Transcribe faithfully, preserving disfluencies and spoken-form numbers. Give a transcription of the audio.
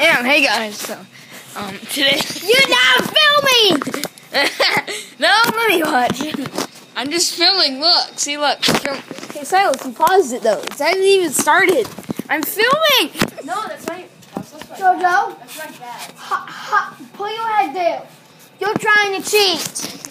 Damn, hey guys, so, um, today... You're not filming! No, let me watch. I'm just filming, look, see, look. Okay, Silas, you paused it, though. It hasn't even started. I'm filming! No, that's not... That's not Jojo? That's not bad. Ha, ha, put your head down. You're trying to cheat.